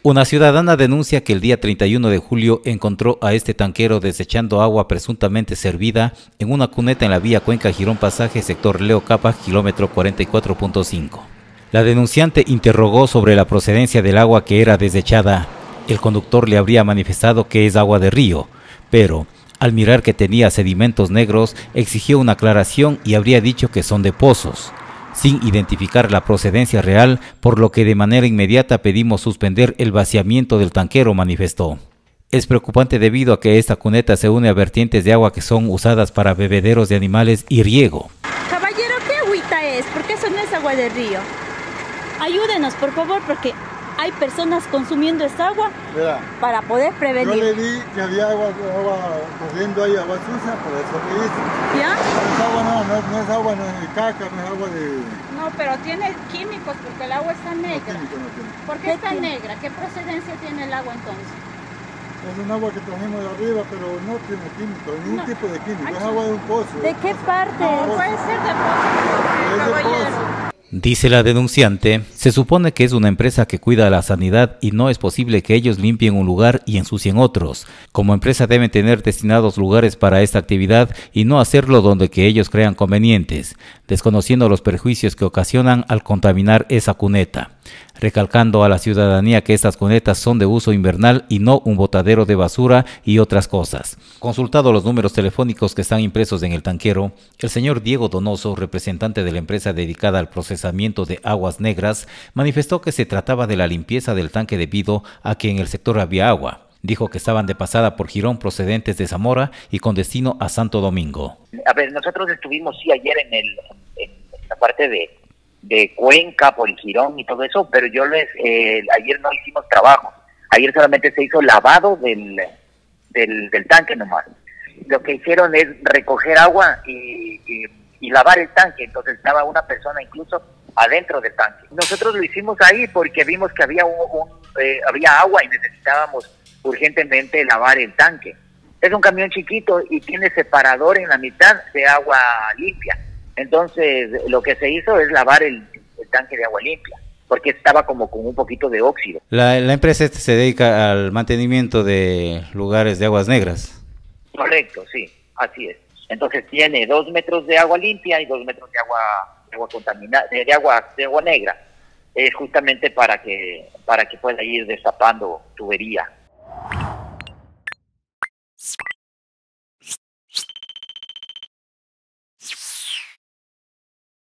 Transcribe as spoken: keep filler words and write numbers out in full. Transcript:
Una ciudadana denuncia que el día treinta y uno de julio encontró a este tanquero desechando agua presuntamente servida en una cuneta en la vía Cuenca Girón Pasaje, sector Leo Capa, kilómetro cuarenta y cuatro punto cinco. La denunciante interrogó sobre la procedencia del agua que era desechada. El conductor le habría manifestado que es agua de río, pero al mirar que tenía sedimentos negros, exigió una aclaración y habría dicho que son de pozos, sin identificar la procedencia real, por lo que de manera inmediata pedimos suspender el vaciamiento del tanquero, manifestó. Es preocupante debido a que esta cuneta se une a vertientes de agua que son usadas para bebederos de animales y riego. Caballero, ¿qué agüita es? Porque eso no es agua de río. Ayúdenos, por favor, porque hay personas consumiendo esta agua. Mira, para poder prevenir. Yo le di que había agua, agua corriendo ahí, agua sucia, por eso que hice. ¿Ya? No es agua, no, no, es, no es agua no es de caca, no es agua de... No, pero tiene químicos porque el agua está negra. No, químico no tiene. ¿Por qué está negra? ¿Qué procedencia tiene el agua entonces? Es un agua que trajimos de arriba, pero no tiene químico, ningún No. tipo de químico, es agua de un pozo. ¿De qué parte? No, puede ser de pozo, es de caballero. pozo. Dice la denunciante, se supone que es una empresa que cuida la sanidad y no es posible que ellos limpien un lugar y ensucien otros. Como empresa deben tener destinados lugares para esta actividad y no hacerlo donde que ellos crean convenientes, desconociendo los perjuicios que ocasionan al contaminar esa cuneta. Recalcando a la ciudadanía que estas cunetas son de uso invernal y no un botadero de basura y otras cosas. Consultado los números telefónicos que están impresos en el tanquero, el señor Diego Donoso, representante de la empresa dedicada al procesamiento de aguas negras, manifestó que se trataba de la limpieza del tanque debido a que en el sector había agua. Dijo que estaban de pasada por Girón procedentes de Zamora y con destino a Santo Domingo. A ver, nosotros estuvimos sí ayer en, el, en la parte de... de Cuenca, por el Girón y todo eso, pero yo les, eh, ayer no hicimos trabajo, ayer solamente se hizo lavado del, del, del tanque nomás. Lo que hicieron es recoger agua y, y, y lavar el tanque, entonces estaba una persona incluso adentro del tanque. Nosotros lo hicimos ahí porque vimos que había, un, un, eh, había agua y necesitábamos urgentemente lavar el tanque. Es un camión chiquito y tiene separador en la mitad de agua limpia. Entonces, lo que se hizo es lavar el, el tanque de agua limpia, porque estaba como con un poquito de óxido. La, la empresa este se dedica al mantenimiento de lugares de aguas negras. Correcto, sí, así es. Entonces tiene dos metros de agua limpia y dos metros de agua, de agua contaminada, de, de agua, de agua negra. Es justamente para que, para que pueda ir destapando tubería.